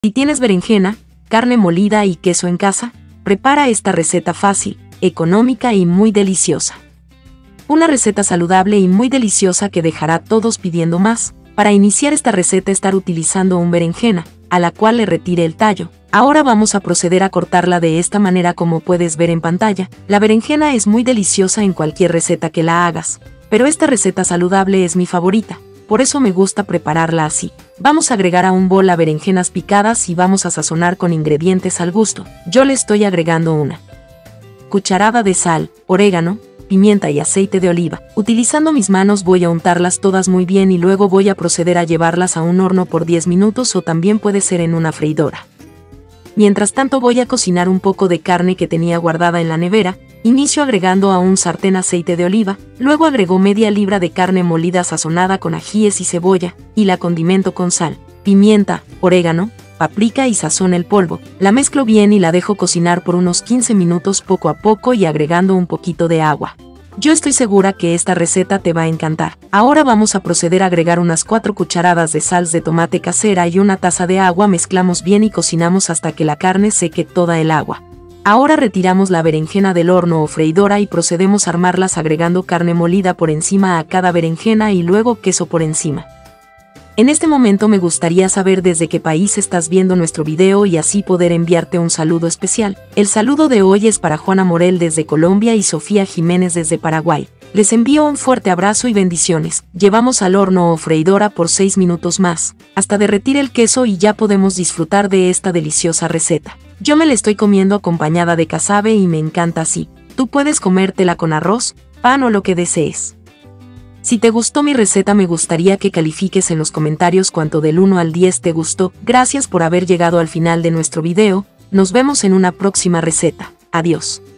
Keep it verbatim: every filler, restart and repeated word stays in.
Si tienes berenjena, carne molida y queso en casa, prepara esta receta fácil, económica y muy deliciosa. Una receta saludable y muy deliciosa que dejará a todos pidiendo más. Para iniciar esta receta estar utilizando un berenjena, a la cual le retire el tallo. Ahora vamos a proceder a cortarla de esta manera como puedes ver en pantalla. La berenjena es muy deliciosa en cualquier receta que la hagas, pero esta receta saludable es mi favorita, por eso me gusta prepararla así. Vamos a agregar a un bol las berenjenas picadas y vamos a sazonar con ingredientes al gusto. Yo le estoy agregando una cucharada de sal, orégano, pimienta y aceite de oliva. Utilizando mis manos voy a untarlas todas muy bien y luego voy a proceder a llevarlas a un horno por diez minutos o también puede ser en una freidora. Mientras tanto voy a cocinar un poco de carne que tenía guardada en la nevera. Inicio agregando a un sartén aceite de oliva, luego agrego media libra de carne molida sazonada con ajíes y cebolla, y la condimento con sal, pimienta, orégano, paprika y sazón el polvo. La mezclo bien y la dejo cocinar por unos quince minutos poco a poco y agregando un poquito de agua. Yo estoy segura que esta receta te va a encantar. Ahora vamos a proceder a agregar unas cuatro cucharadas de salsa de tomate casera y una taza de agua. Mezclamos bien y cocinamos hasta que la carne seque toda el agua. Ahora retiramos la berenjena del horno o freidora y procedemos a armarlas agregando carne molida por encima a cada berenjena y luego queso por encima. En este momento me gustaría saber desde qué país estás viendo nuestro video y así poder enviarte un saludo especial. El saludo de hoy es para Juana Morel desde Colombia y Sofía Jiménez desde Paraguay. Les envío un fuerte abrazo y bendiciones. Llevamos al horno o freidora por seis minutos más, hasta derretir el queso y ya podemos disfrutar de esta deliciosa receta. Yo me la estoy comiendo acompañada de casabe y me encanta así. Tú puedes comértela con arroz, pan o lo que desees. Si te gustó mi receta me gustaría que califiques en los comentarios cuánto del uno al diez te gustó. Gracias por haber llegado al final de nuestro video. Nos vemos en una próxima receta. Adiós.